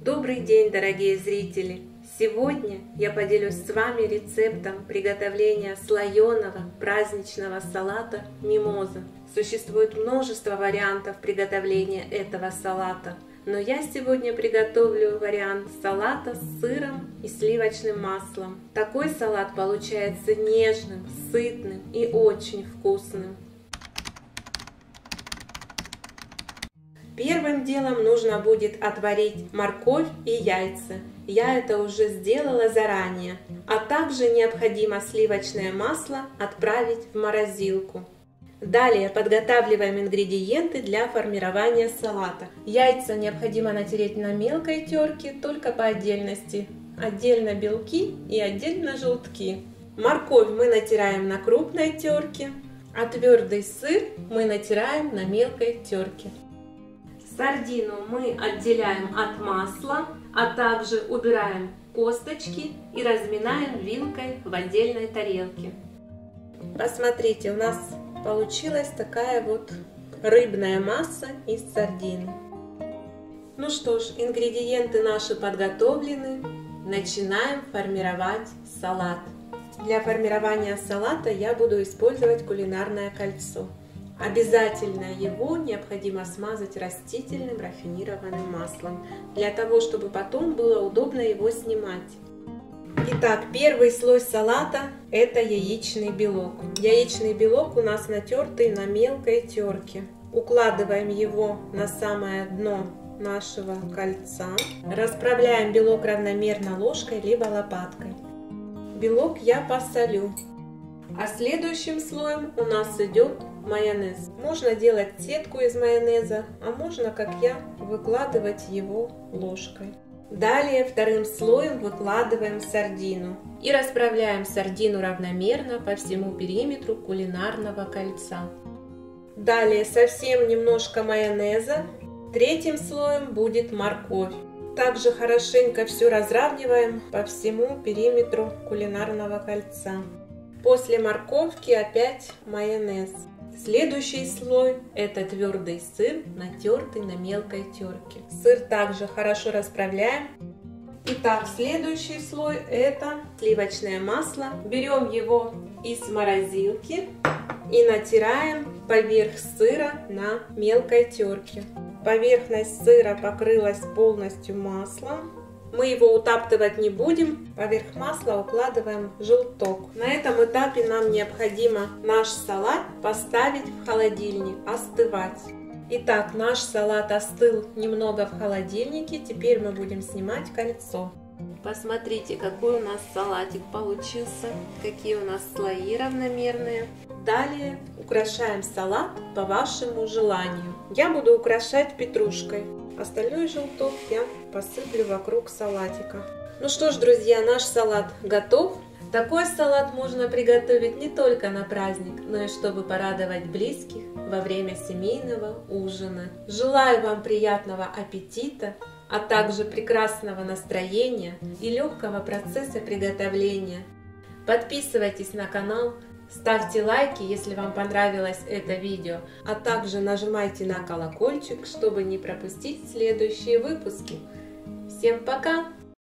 Добрый день, дорогие зрители! Сегодня я поделюсь с вами рецептом приготовления слоеного праздничного салата мимоза. Существует множество вариантов приготовления этого салата, но я сегодня приготовлю вариант салата с сыром и сливочным маслом. Такой салат получается нежным, сытным и очень вкусным. Первым делом нужно будет отварить морковь и яйца. Я это уже сделала заранее. А также необходимо сливочное масло отправить в морозилку. Далее подготавливаем ингредиенты для формирования салата. Яйца необходимо натереть на мелкой терке, только по отдельности. Отдельно белки и отдельно желтки. Морковь мы натираем на крупной терке, а твердый сыр мы натираем на мелкой терке. Сардину мы отделяем от масла, а также убираем косточки и разминаем вилкой в отдельной тарелке. Посмотрите, у нас получилась такая вот рыбная масса из сардины. Ну что ж, ингредиенты наши подготовлены. Начинаем формировать салат. Для формирования салата я буду использовать кулинарное кольцо. Обязательно его необходимо смазать растительным рафинированным маслом, для того, чтобы потом было удобно его снимать. Итак, первый слой салата – это яичный белок. Яичный белок у нас натертый на мелкой терке. Укладываем его на самое дно нашего кольца. Расправляем белок равномерно ложкой либо лопаткой. Белок я посолю. А следующим слоем у нас идет майонез. Можно делать сетку из майонеза, а можно, как я, выкладывать его ложкой. Далее вторым слоем выкладываем сардину и расправляем сардину равномерно по всему периметру кулинарного кольца. Далее совсем немножко майонеза. Третьим слоем будет морковь. Также хорошенько все разравниваем по всему периметру кулинарного кольца. После морковки опять майонез. Следующий слой – это твердый сыр, натертый на мелкой терке. Сыр также хорошо расправляем. Итак, следующий слой – это сливочное масло. Берем его из морозилки и натираем поверх сыра на мелкой терке. Поверхность сыра покрылась полностью маслом. Мы его утаптывать не будем, поверх масла укладываем желток. На этом этапе нам необходимо наш салат поставить в холодильник, остывать. Итак, наш салат остыл немного в холодильнике, теперь мы будем снимать кольцо. Посмотрите, какой у нас салатик получился, какие у нас слои равномерные. Далее украшаем салат по вашему желанию. Я буду украшать петрушкой. Остальной желток я посыплю вокруг салатика. Ну что ж, друзья, наш салат готов. Такой салат можно приготовить не только на праздник, но и чтобы порадовать близких во время семейного ужина. Желаю вам приятного аппетита, а также прекрасного настроения и легкого процесса приготовления. Подписывайтесь на канал. Ставьте лайки, если вам понравилось это видео, а также нажимайте на колокольчик, чтобы не пропустить следующие выпуски. Всем пока!